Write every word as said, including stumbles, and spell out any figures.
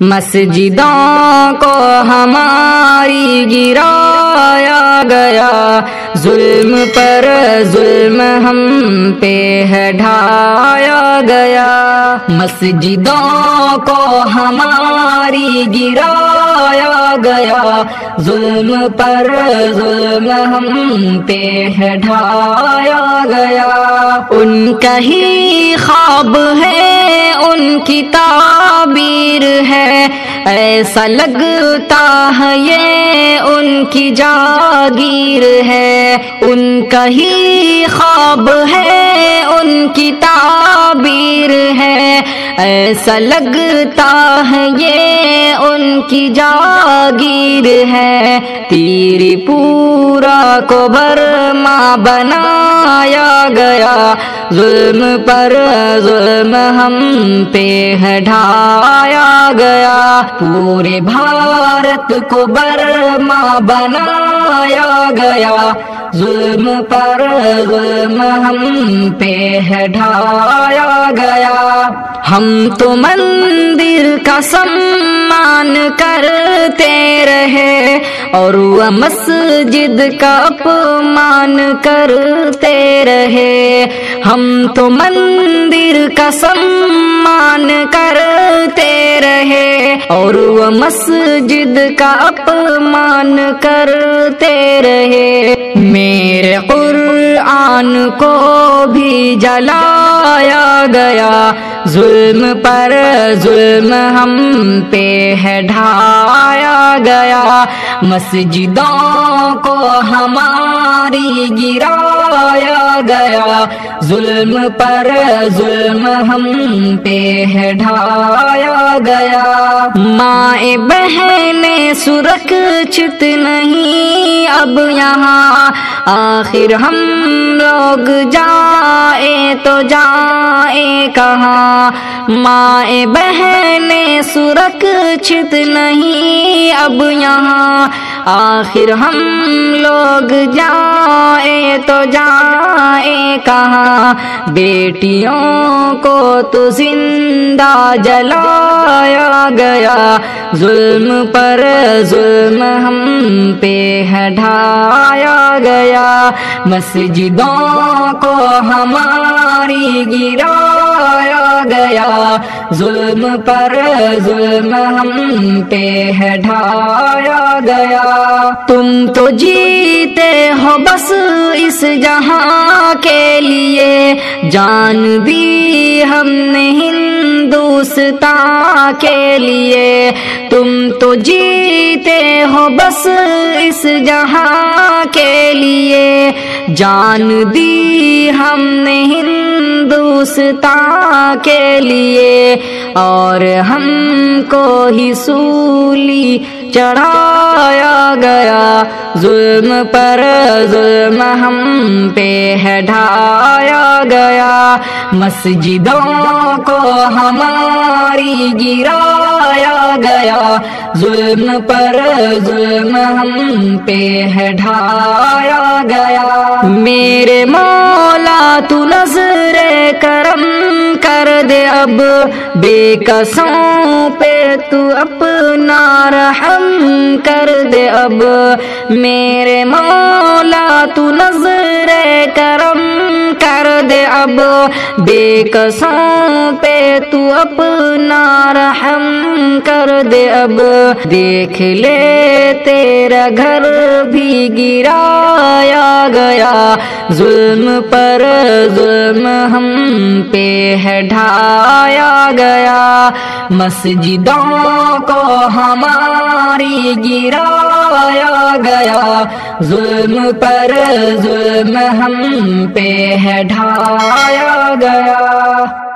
مسجدوں کو ہماری گرایا گیا، ظلم پر ظلم ہم پہ ہے ڈھایا گیا، مسجدوں کو ہماری گرایا گیا، ظلم پر ظلم ہم پہ ہے ڈھایا گیا، ان کا ہی خواب ہے، ان کی تعبیر ہے، ایسا لگتا ہے یہ ان کی جاگیر ہے، ان کا ہی خواب ہے، ان کی تعبیر ہے، ایسا لگتا ہے یہ ان کی جاگیر ہے، تیر پورا کو برما بنایا گیا، ظلم پر ظلم ہم پہ ہے ڈھایا گیا، پورے بھارت کو برما بنایا گیا، ظلم پر ظلم ہم پہ ہے ڈھایا گیا، ہم تو مندر کا سمان کرتے رہے اور وہ مسجد کا اپمان کرتے رہے، ہم تو مندر کا سمان کرتے رہے اور وہ مسجد کا اپمان کرتے رہے، میرے قرآن کو بھی جلایا گیا، ظلم پر ظلم ہم پہ ہے ڈھایا گیا، مسجدوں کو ہماری گرایا گیا، ظلم پر ظلم ہم پہ ہے ڈھایا گیا، مائیں بہنیں سرکشت نہیں اب یہاں، آخر ہم لوگ جائیں تو جائیں کہاں، مائیں بہنیں سرکشت نہیں اب یہاں، آخر ہم لوگ جائیں تو جائیں کہاں، بیٹیوں کو تو زندہ جلایا گیا، ظلم پر ظلم ہم پہ ہے ڈھایا گیا، مسجدوں کو ہماری گرایا گیا، ظلم پر ظلم ہم پہ ہے ڈھایا گیا، تم تو جیتے ہو بس اس جہاں کے لیے، جان دی ہم نے ہندوستان کے لیے، تم تو جیتے ہو بس اس جہاں کے لیے، جان دی ہم نے ہندوستان کے لیے، اور ہم کو ہی سولی چڑھایا گیا، ظلم پر ظلم ہم پہ ہے ڈھایا گیا، مسجدوں کو ہماری گرایا گیا، ظلم پر ظلم ہم پہ ہے ڈھایا گیا، میرے مولا تو نظر کرم کر دے اب، بے کسوں پہ تو اپنا رحم کر دے اب، میرے مولا تو نظر کرم کر دے اب، بے کسوں پہ تو اپنا رحم کر دے اب، دیکھ لے تیرا گھر بھی گرایا گیا، ظلم پر ظلم ہم پہ ہے ڈھایا گیا، مسجدوں کو ہماری گرایا گیا، ظلم پر ظلم ہم پہ ہے ڈھایا گیا۔